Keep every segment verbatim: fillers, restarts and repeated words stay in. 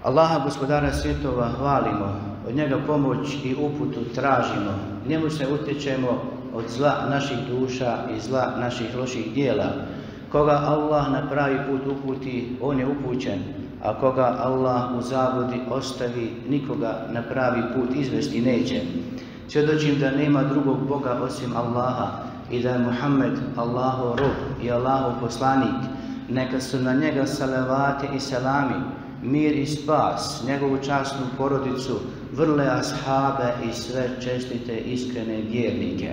Allaha, gospodara svjetova, hvalimo, od njega pomoć i uputu tražimo, njemu se utječemo od zla naših duša i zla naših loših dijela. Koga Allah na pravi put uputi, on je upućen, a koga Allah u zabludi ostavi, nikoga na pravi put izvesti neće. Svjedočim da nema drugog Boga osim Allaha i da je Muhammed Allahov rob i Allahov poslanik. Neka su na njega salavati i selami, mir i spas, njegovu časnu porodicu, vrle ashabe i sve čestite iskrene vjernike.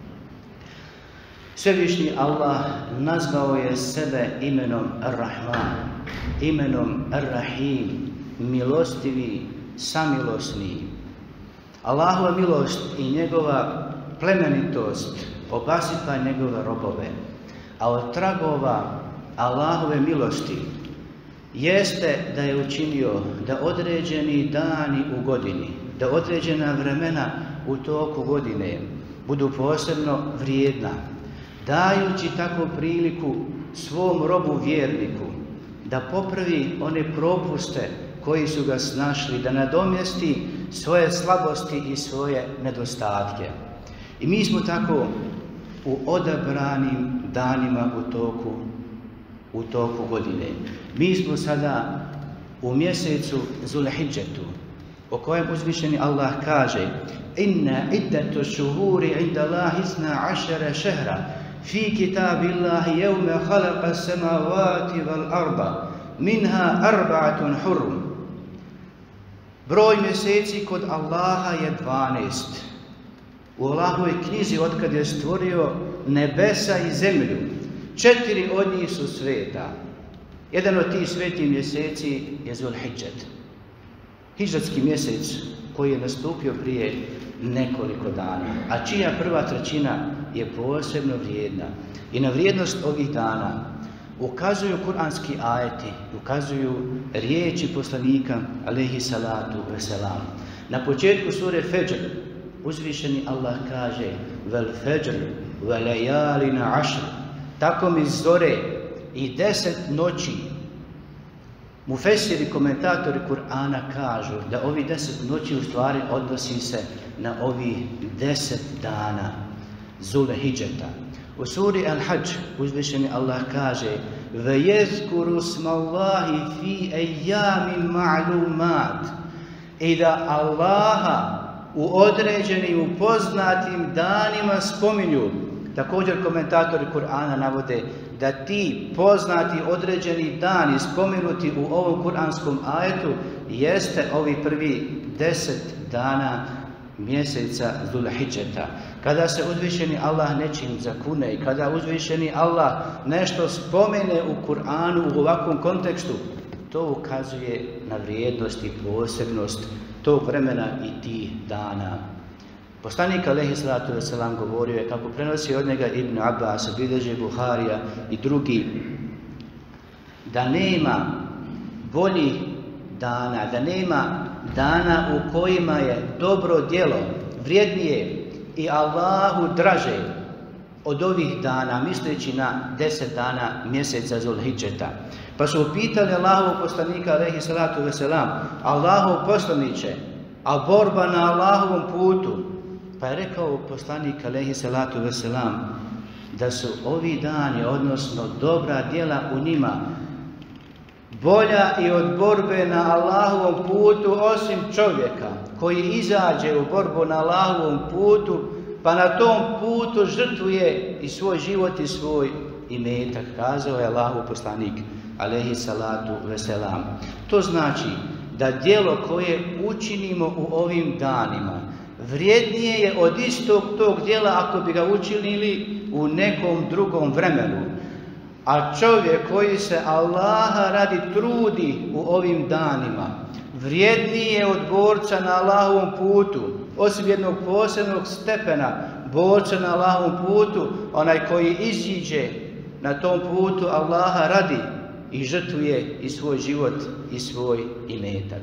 Svevišnji Allah nazvao je sebe imenom Ar-Rahman, imenom Ar-Rahim, milostivi, samilosni. Allahova milost i njegova plemenitost obasipa njegove robove, a od tragova Allahove milosti jeste da je učinio da određeni dani u godini, da određena vremena u toku godine budu posebno vrijedna, dajući tako priliku svom robu vjerniku da popravi one propuste koji su ga snašli, da nadomjesti svoje slabosti i svoje nedostatke. I mi smo tako u odabranim danima u toku, u toku godine. Mi smo sada u mjesecu Zulhidžetu, o kojem uzvišeni Allah kaže: Inna iddatu šuhuri inda Allahi isna ašara šehra fi kitabillahi jevme khalaqa samavati val arda minha arba'atun hurum. Broj mjeseci kod Allaha je dvanaest. U Allahovoj knjizi otkad je stvorio nebesa i zemlju, četiri od njih su sveta. Jedan od tih svetih mjeseci je Zulhidžet, hidžetski mjesec koji je nastupio prije nekoliko dana, a čija prva trećina je posebno vrijedna. I na vrijednost ovih dana ukazuju kuranski ajeti, ukazuju riječi poslanika alejhi salatu veselam. Na početku sure Fedžr uzvišeni Allah kaže: Vel fedžr ve lejalina ašr, tako mi zore i deset noći. Mufesiri, komentatori Kur'ana kažu da ovi deset noći u stvari odnosi se na ovih deset dana Zulhidžeta. U suri Al-Hajj uzvišeni Allah kaže: Ve jezkuru smallahi fi ejjamin ma'lumat, i da Allaha u određenim, u poznatim danima spominju. Također komentatori Kur'ana navode da ti poznati određeni dani spomenuti u ovom kuranskom ajetu jeste ovi prvi deset dana mjeseca Zulhidžeta. Kada se uzvišeni Allah nečim zakune i kada uzvišeni Allah nešto spomene u Kur'anu u ovakvom kontekstu, to ukazuje na vrijednost i posebnost tog vremena i tih dana. Poslanik alejhi salatu vesselam govorio je, kako prenosi od njega Ibn Abbas, bilježi Buharija i drugi, da nema boljih dana, da nema dana u kojima je dobro djelo vrijednije i Allahu draže od ovih dana, misleći na deset dana mjeseca Zulhidžeta. Pa su upitali Allahovog poslanika alejhi salatu vesselam: Allahov poslaniče, a borba na Allahovom putu? Pa je rekao poslanik alejhi salatu vesselam da su ovi dani, odnosno dobra djela u njima, bolja i od borbe na Allahovom putu, osim čovjeka koji izađe u borbu na Allahovom putu, pa na tom putu žrtvuje i svoj život i svoj imetak, kazao je Allahov poslanik alejhi salatu vesselam. To znači da djelo koje učinimo u ovim danima vrijednije je od istog tog djela ako bi ga učinili u nekom drugom vremenu. A čovjek koji se Allaha radi trudi u ovim danima vrijedniji je od borca na Allahovom putu, osim jednog posebnog stepena borca na Allahovom putu, onaj koji iziđe na tom putu Allaha radi i žrtvuje i svoj život i svoj imetak.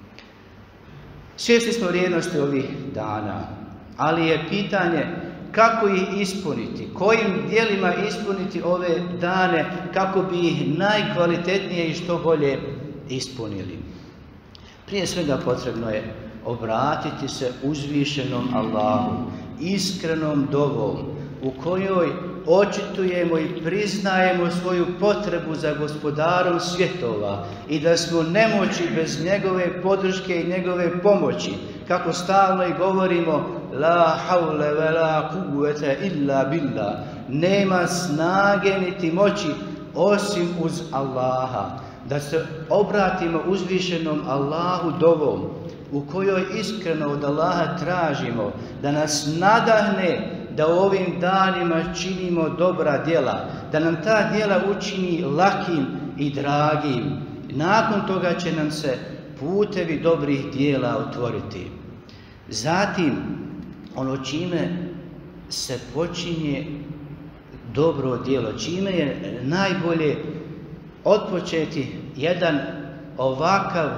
Svjesni smo vrijednosti ovih dana, ali je pitanje kako ih ispuniti, kojim djelima ispuniti ove dane kako bi ih najkvalitetnije i što bolje ispunili. Prije svega potrebno je obratiti se uzvišenom Allahu, iskrenom dovom, u kojoj očitujemo i priznajemo svoju potrebu za gospodarom svjetova i da smo nemoći bez njegove podrške i njegove pomoći. Kako stalno i govorimo, la havle ve la kuvvete illa billah, nema snage niti moći osim uz Allaha. Da se obratimo uzvišenom Allahu dovom, u kojoj iskreno od Allaha tražimo da nas nadahne da u ovim danima činimo dobra djela, da nam ta djela učini lakim i dragim. Nakon toga će nam se putevi dobrih djela otvoriti. Zatim, ono čime se počinje dobro djelo, čime je najbolje otpočeti jedan ovakav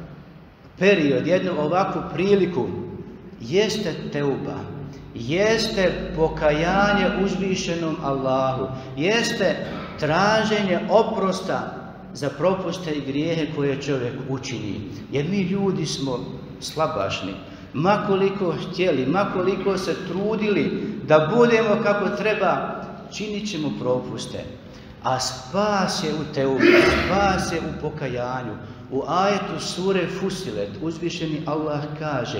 period, jednu ovakvu priliku, jeste teuba, jeste pokajanje uzvišenom Allahu, jeste traženje oprosta za propuste i grijehe koje čovjek učini. Jer mi ljudi smo slabašni. Makoliko htjeli, makoliko se trudili da budemo kako treba, činit ćemo propuste. A spas je u teubi, spas je u pokajanju. U ajetu sure Fusilet uzvišeni Allah kaže: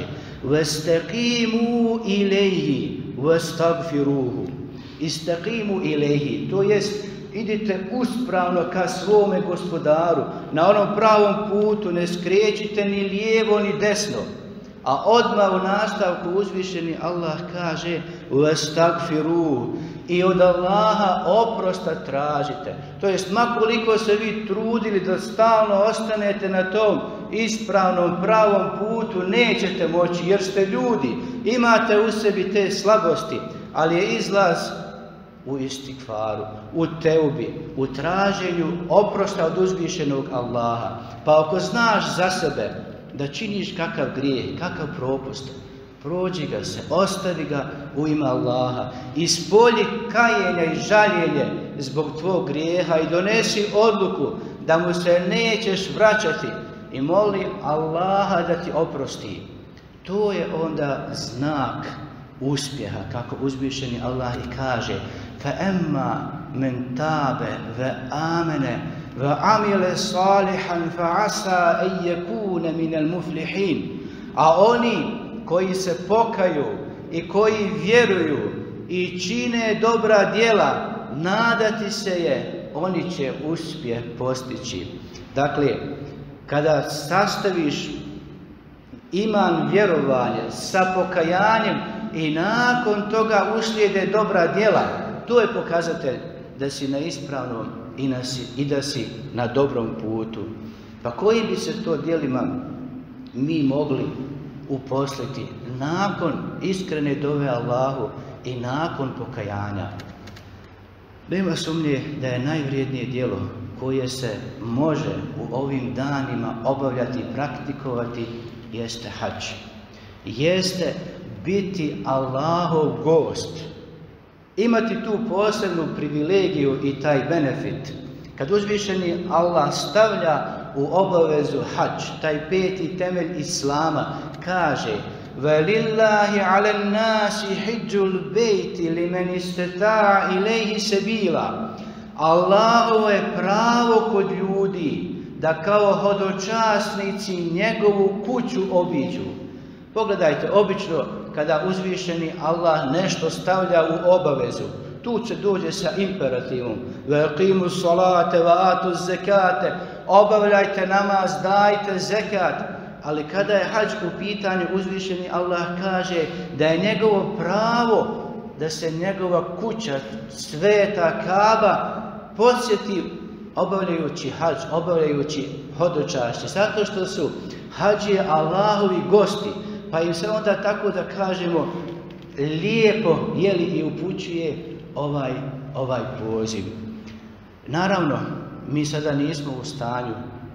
"Vastaqimu ilayhi wastagfiruhu." Istaqimu ilayhi, to jest idite uspravno ka svome gospodaru, na onom pravom putu, ne skrećite ni lijevo ni desno. A odmah u nastavku uzvišeni Allah kaže: "Vastagfiruhu", i od Allaha oprosta tražite. To jest, makoliko se vi trudili da stalno ostanete na tom ispravnom pravom putu, nećete moći, jer ste ljudi, imate u sebi te slabosti, ali je izlaz u istikfaru, u teubi, u traženju oprosta od uzvišenog Allaha. Pa ako znaš za sebe da činiš kakav grijeh, kakav propust, prođi ga se, ostavi ga u ime Allaha, ispolji kajenja i žaljenje zbog tvog grijeha i donesi odluku da mu se nećeš vraćati i moli Allaha da ti oprosti. To je onda znak uspjeha, kako uzvišeni Allah i kaže: فَأَمَّا مَنْ تَابَ وَآمَنَ وَعَمِلَ صَالِحًا فَعَسَى أَنْ يَكُونَ مِنَ الْمُفْلِحِينَ. A oni koji se pokaju i koji vjeruju i čine dobra djela, nadati se je, oni će uspjeh postići. Dakle, kada sastaviš iman, vjerovanje sa pokajanjem i nakon toga uslijede dobra djela, to je pokazatelj da si na ispravnom i, na si, i da si na dobrom putu. Pa koji bi se to djelima mi mogli uposliti nakon iskrene dove Allahu i nakon pokajanja? Nema sumnje da je najvrijednije djelo koje se može u ovim danima obavljati i praktikovati jeste hadž. Jeste biti Allahov gost. Imati tu posebnu privilegiju i taj benefit. Kad uzvišeni Allah stavlja u obavezu hadž, taj peti temelj Islama, kaže: "Velillahi alen nasi hidžul bejti li men istata ilaihi sebila." Allahovo je pravo kod ljudi da kao hodočasnici njegovu kuću obiđu. Pogledajte, obično kada uzvišeni Allah nešto stavlja u obavezu, tu se dođe sa imperativom: "Veqimu salate wa atu zekate", obavljajte namaz, dajte zekat. Ali kada je hadž u pitanju, uzvišeni Allah kaže da je njegovo pravo da se njegova kuća, sveta Kaba, posjeti obavljajući hadž, obavljajući hodočašće, zato što su hadžije Allahovi gosti, pa im se onda, tako da kažemo, lijepo jeli i upućuje ovaj, ovaj poziv. Naravno, mi sada nismo u stanju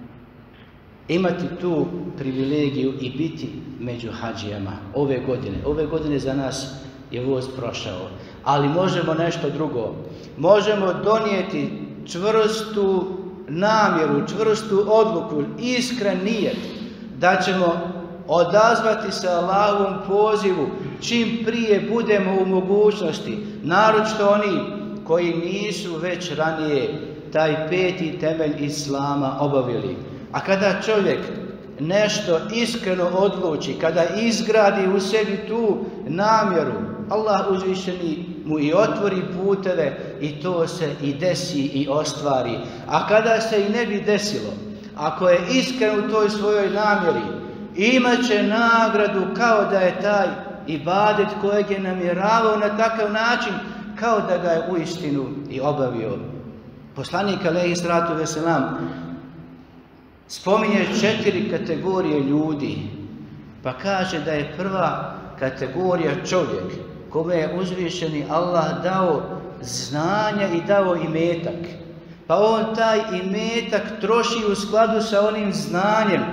imati tu privilegiju i biti među hadžijama ove godine. Ove godine za nas je voz prošao, ali možemo nešto drugo. Možemo donijeti čvrstu namjeru, čvrstu odluku, iskren nijet da ćemo odazvati se Allahovom pozivu čim prije budemo u mogućnosti, naročito oni koji nisu već ranije taj peti temelj Islama obavili. A kada čovjek nešto iskreno odluči, kada izgradi u sebi tu namjeru, Allah uzvišeni mu i otvori puteve i to se i desi i ostvari. A kada se i ne bi desilo, ako je iskren u toj svojoj namjeri, imat će nagradu kao da je taj ibadet kojeg je namjeravao na takav način, kao da ga je uistinu i obavio. Poslanik alejhi salatu vesselam spominje četiri kategorije ljudi, pa kaže da je prva kategorija čovjek kome je uzvišeni Allah dao znanja i dao imetak, pa on taj imetak troši u skladu sa onim znanjem,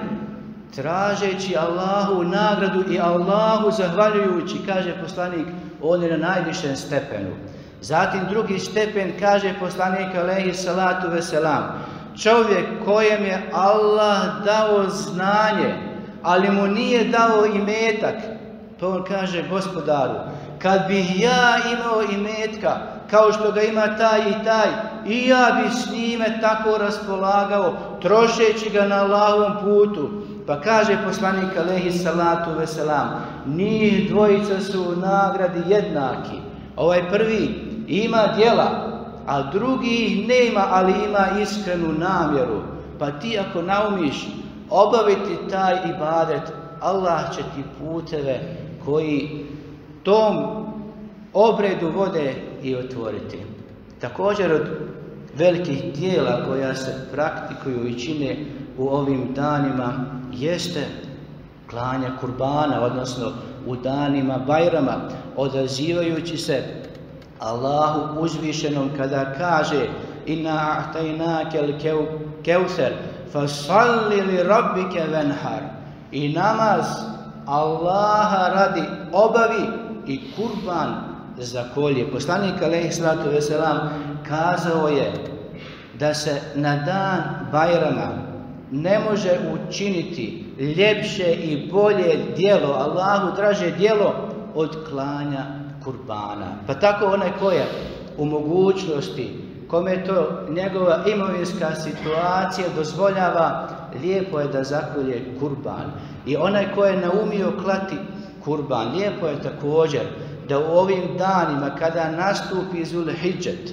tražeći Allahu nagradu i Allahu zahvaljujući, kaže poslanik, on je na najvišem stepenu. Zatim drugi stepen, kaže poslanik alejhi salatu vesselam, čovjek kojem je Allah dao znanje, ali mu nije dao imetak, pa on kaže, gospodaru, kad bih ja imao imetka kao što ga ima taj i taj, i ja bi s njime tako raspolagao, trošeći ga na Allahovom putu. Pa kaže poslanik alejhi salatu vesselam, njih dvojica su u nagradi jednaki. Ovaj prvi ima djela, a drugi nema, ali ima iskrenu namjeru. Pa ti ako naumiš obaviti taj ibadet, Allah će ti puteve koji tom obredu vode i otvoriti. Također od velikih djela koja se praktikuju i čine u ovim danima jeste klanja kurbana, odnosno u danima Bajrama, odazivajući se Allahu uzvišenom kada kaže inna a'tajnake al-kevser fasalli li rabbike venhar, i namaz Allaha radi obavi i kurban zakolje. Poslanik alejhi salatu vesselam kazao je da se na dan Bajrama ne može učiniti ljepše i bolje djelo, Allahu draže djelo od klanja kurbana. Pa tako onaj ko je u mogućnosti, kome je to njegova imovinska situacija dozvoljava, lijepo je da zakolje kurban. I onaj ko je naumio klati kurban, lijepo je također da u ovim danima kada nastupi Zulhidžet,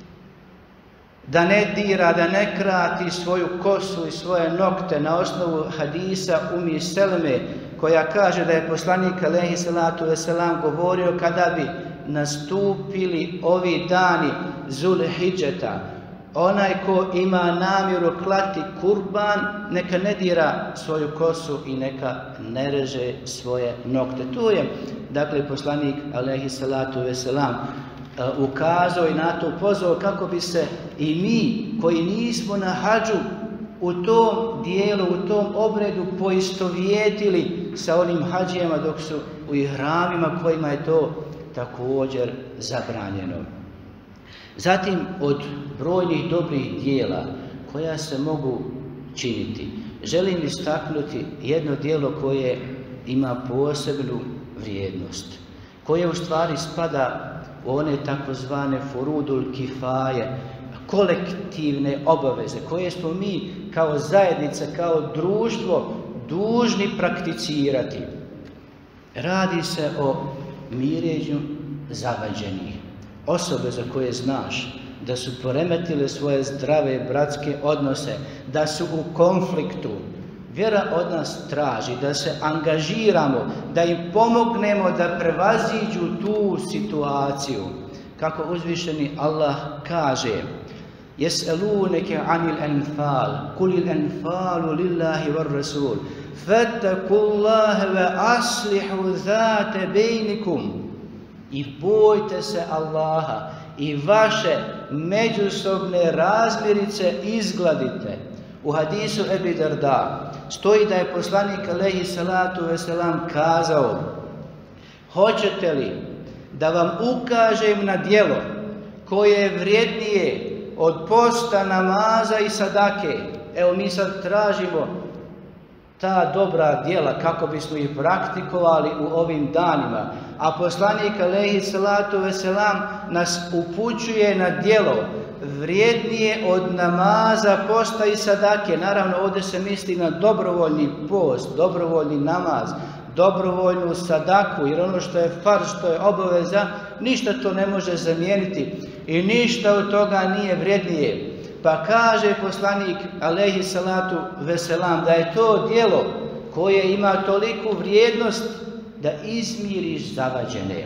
da ne dira, da ne krati svoju kosu i svoje nokte na osnovu hadisa Umi Seleme, koja kaže da je poslanik alejhi salatu vesselam govorio kada bi nastupili ovi dani Zulhidžeta, onaj ko ima namjeru klati kurban, neka ne dira svoju kosu i neka ne reže svoje nokte. Tu je, dakle, poslanik alejhi salatu vesselam ukazao i na to pozvao kako bi se i mi koji nismo na hadžu u tom dijelu, u tom obredu poistovjetili sa onim hadžijama dok su u ihramima kojima je to također zabranjeno. Zatim od brojnih dobrih dijela koja se mogu činiti, želim istaknuti jedno djelo koje ima posebnu vrijednost, koje u stvari spada u one takozvane furudul kifaje, kolektivne obaveze koje smo mi kao zajednica, kao društvo dužni prakticirati. Radi se o mirenju zavađenih, osobe za koje znaš da su poremetile svoje zdrave bratske odnose, da su u konfliktu. Vjera od nas traži da se angažiramo, da im pomognemo da prevaziđu tu situaciju. Kako uzvišeni Allah kaže: Jes'eluneke anil enfal, kulil enfalu lillahi var rasul, fattakullaha ve aslihu zate bejnikum. I bojte se Allaha i vaše međusobne razmirice izgladite. U hadisu Ebi Darda stoji da je poslanik alejhi salatu vesselam kazao: hoćete li da vam ukažem na djelo koje je vrijednije od posta, namaza i sadake? Evo mi sad tražimo ta dobra djela kako bismo ih praktikovali u ovim danima. A poslanik alejhi salatu veselam nas upućuje na djelo vrijednije od namaza, posta i sadake. Naravno, ovdje se misli na dobrovoljni post, dobrovoljni namaz, dobrovoljnu sadaku, jer ono što je farz, što je obaveza, ništa to ne može zamijeniti i ništa od toga nije vrijednije. Pa kaže poslanik alejhi salatu veselam da je to djelo koje ima toliku vrijednost da izmiriš zavađene.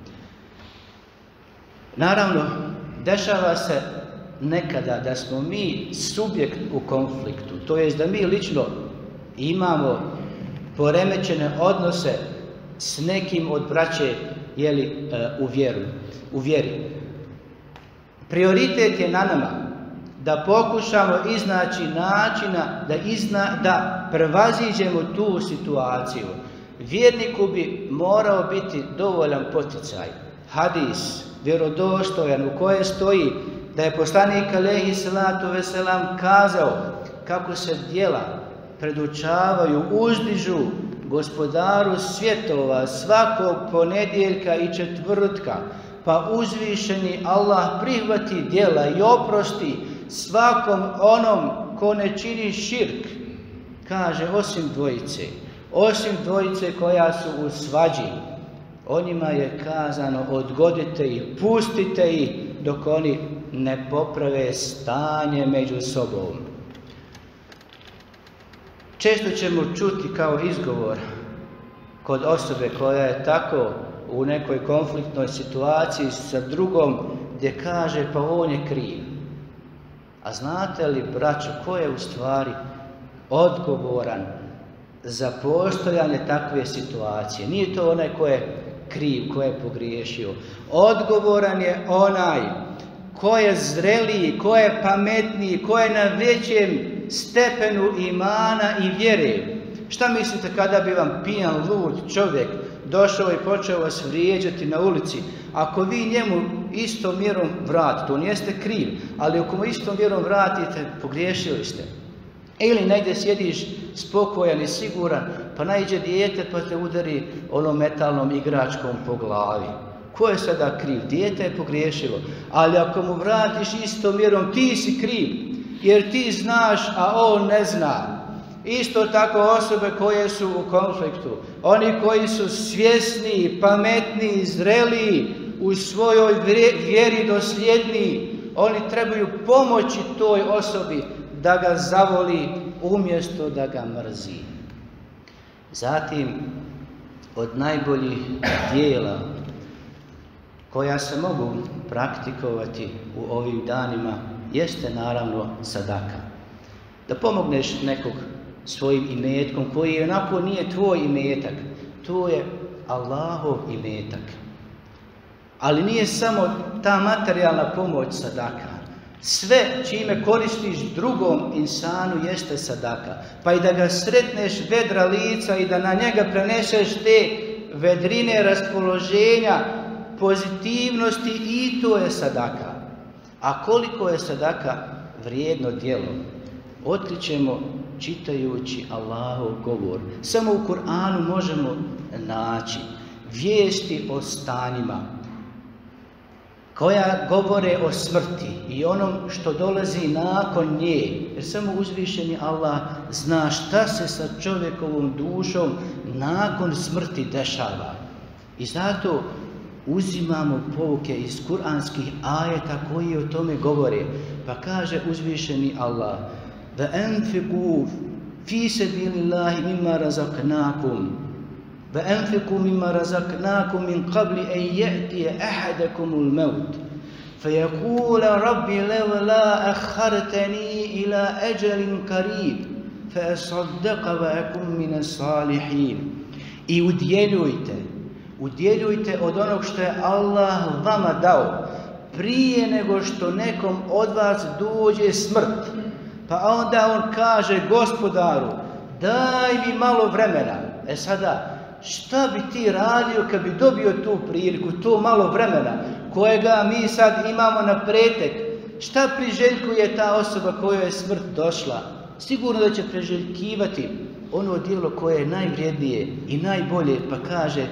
Naravno, dešava se nekada da smo mi subjekt u konfliktu, to jest da mi lično imamo poremećene odnose s nekim od braće jeli, u, vjeru, u vjeri. Prioritet je na nama da pokušamo iznaći načina da, izna, da prevaziđemo tu situaciju. Vjerniku bi morao biti dovoljan poticaj. Hadis, vjerodostojan, u kojem stoji da je poslanik alejhi salatu veselam kazao kako se djela predučavaju, uzdižu gospodaru svjetova svakog ponedjeljka i četvrtka, pa uzvišeni Allah prihvati djela i oprosti svakom onom ko ne čini širk. Kaže, osim dvojice, osim dvojice koja su u svađi, o njima je kazano odgodite ih, pustite ih dok oni ne poprave stanje među sobom. Često ćemo čuti kao izgovor kod osobe koja je tako u nekoj konfliktnoj situaciji sa drugom gdje kaže pa on je kriv. A znate li, braćo, ko je u stvari odgovoran za postojanje takve situacije? Nije to onaj ko je kriv, ko je pogriješio. Odgovoran je onaj ko je zreliji, ko je pametniji, ko je na većem stepenu imana i vjere. Šta mislite kada bi vam pijan, lud čovjek došao i počeo vas vrijeđati na ulici? Ako vi njemu istom mjerom vratite, to nijeste kriv, ali ako mu istom mjerom vratite, pogriješili ste. Ili negdje sjediš spokojan i siguran, pa naiđe dijete pa te udari onom metalnom igračkom po glavi. Ko je sada kriv? Dijete je pogriješilo. Ali ako mu vratiš istom mjerom, ti si kriv, jer ti znaš, a on ne zna. Isto tako osobe koje su u konfliktu, oni koji su svjesni, pametni, zreliji, u svojoj vjeri dosljedniji, oni trebaju pomoći toj osobi da ga zavoli umjesto da ga mrzi. Zatim, od najboljih dijela koja se mogu praktikovati u ovim danima jeste naravno sadaka. Da pomogneš nekog svojim imetkom koji onako nije tvoj imetak, to je Allahov imetak. Ali nije samo ta materijalna pomoć sadaka. Sve čime koristiš drugom insanu jeste sadaka. Pa i da ga sretneš vedra lica i da na njega preneseš te vedrine raspoloženja, pozitivnosti, i to je sadaka. A koliko je sadaka vrijedno djelo, otkrićemo čitajući Allahov govor. Samo u Kur'anu možemo naći vijesti o stanjima koja govore o smrti i onom što dolazi nakon nje. Jer samo uzvišeni Allah zna šta se sa čovjekovom dušom nakon smrti dešava. I zato uzimamo pouke iz kuranskih ajeta koji o tome govore. Pa kaže uzvišeni Allah: وَأَنْفِقُوا فِي سَبِيلِ اللَّهِ مِمَّا رَزَقْنَاكُمْ وَأَنْفِقُوا مِمَّا رَزَقْنَاكُمْ مِنْ قَبْلِ أَنْ يَأْتِيَ أَحَدَكُمُ الْمَوْتُ فَيَقُولَ رَبِّ لَوْلَا أَخَّرْتَنِي إِلَى أَجَلٍ قَرِيبٍ فَأَصَدَّقَ وَأَكُنْ مِنَ الصَّالِحِينَ. I udjeljujte, udjeljujte od onog što je Allah vama dao prije nego što nekom od vas dođe smrt. Pa onda on kaže: Gospodaru, daj mi malo vremena. E sada, šta bi ti radio kad bi dobio tu priliku, to malo vremena kojega mi sad imamo na pretek? Šta priželjkuje ta osoba kojoj je smrt došla? Sigurno da će priželjkivati ono djelo koje je najvrijednije i najbolje, pa kaže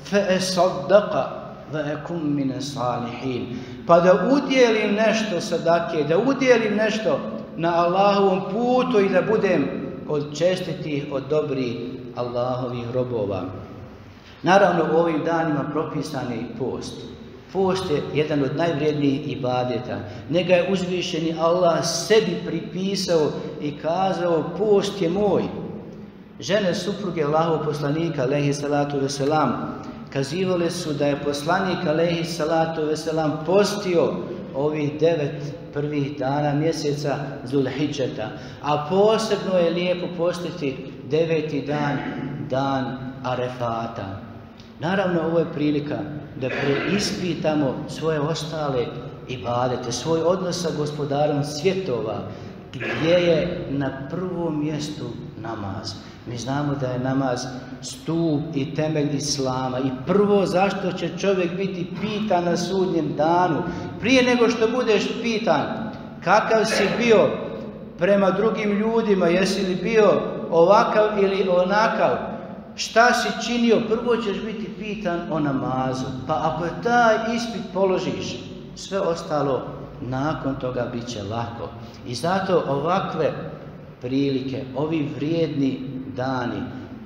فَأَصَدَّقَ وَأَكُمْ مِنَ الصَّالِحِينَ, pa da udjelim nešto sadake, da udjelim nešto na Allahovom putu i da budem od čestitih, od dobrih Allahovih robova. Naravno, u ovim danima propisan je post. Post je jedan od najvrijednijih ibadeta. Njega je uzvišeni Allah sebi pripisao i kazao post je moj. Žene supruge Allahovog poslanika alejhi salatu veselam kazivale su da je poslanik alejhi salatu veselam postio ovih devet prvih dana mjeseca Zulhidžeta, a posebno je lijepo postiti deveti dan, dan Arefata. Naravno, ovo je prilika da preispitamo svoje ostale ibadete, svoj odnos sa gospodarom svjetova, gdje je na prvom mjestu namaz. Mi znamo da je namaz stup i temelj Islama i prvo zašto će čovjek biti pitan na sudnjem danu, prije nego što budeš pitan kakav si bio prema drugim ljudima, jesi li bio ovakav ili onakav, šta si činio, prvo ćeš biti pitan o namazu. Pa ako je taj ispit položiš, sve ostalo nakon toga bit će lako. I zato ovakve prilike, ovi vrijedni dani,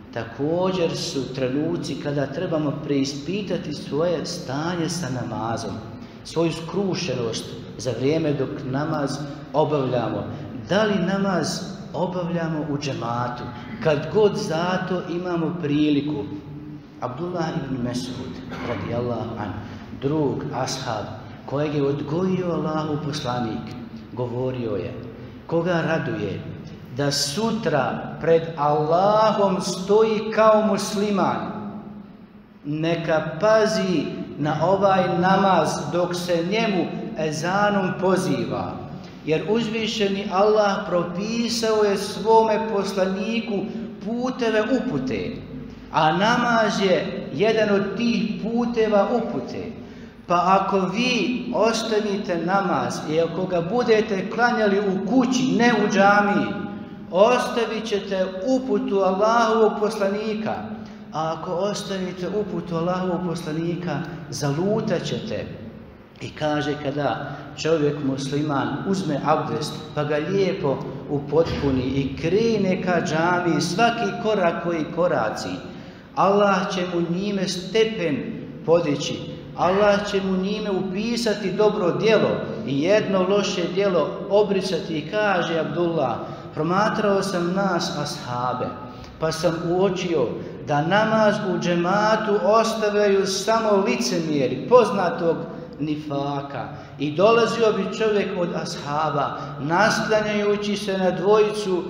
također su trenuci kada trebamo preispitati svoje stanje sa namazom, svoju skrušenost za vrijeme dok namaz obavljamo. Da li namaz obavljamo u džematu, kad god zato imamo priliku? Abdullah ibn Mesud, radijallahu anhu, drug, ashab, kojeg je odgojio Allahov poslanik, govorio je, koga raduje da sutra pred Allahom stoji kao musliman, neka pazi na ovaj namaz dok se njemu ezanom poziva. Jer uzvišeni Allah propisao je svome poslaniku puteve upute, a namaz je jedan od tih puteva upute. Pa ako vi ostavite namaz i ako ga budete klanjali u kući, ne u džamiji, ostavit ćete uputu Allahovog poslanika. A ako ostavite uputu Allahovog poslanika, zalutat ćete. I kaže, kada čovjek musliman uzme abdest pa ga lijepo upotpuni i krene ka džamiji, svaki korak koji koraci, Allah će mu njime stepen podići, Allah će mu njime upisati dobro djelo i jedno loše djelo obrisati. I kaže Abdullah, promatrao sam nas ashabe, pa sam uočio da namaz u džematu ostavljaju samo licemjeri, poznatog nifaka, i dolazio bi čovjek od ashaba naslanjajući se na dvojicu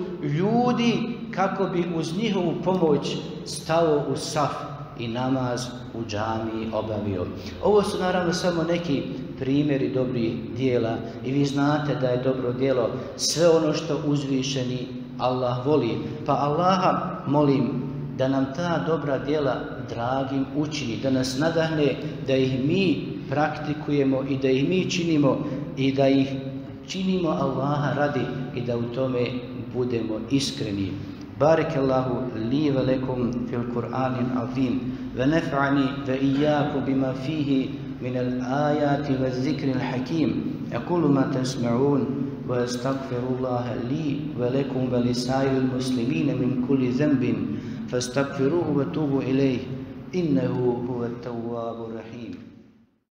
ljudi kako bi uz njihovu pomoć stao u saf i namaz u džamiji obavio. Ovo su naravno samo neki primjeri dobrih dijela i vi znate da je dobro djelo sve ono što uzvišeni Allah voli. Pa Allaha molim da nam ta dobra djela dragim učini, da nas nadahne da ih mi praktikujemo i da ih mi činimo i da ih činimo Allaha radi i da u tome budemo iskreni. Barakallahu li wa lakum fil Qur'anil azim wa nafa'ani wa iyyakum bima fihi min al-ayati wa dhikril hakim. Aqulu ma tasma'un wa astaghfirullaha li wa lakum wa lisa'il muslimin min kulli dhanbin fastaghfiruhu wa tubu ilayhi innahu huwa at-tawwabur rahim.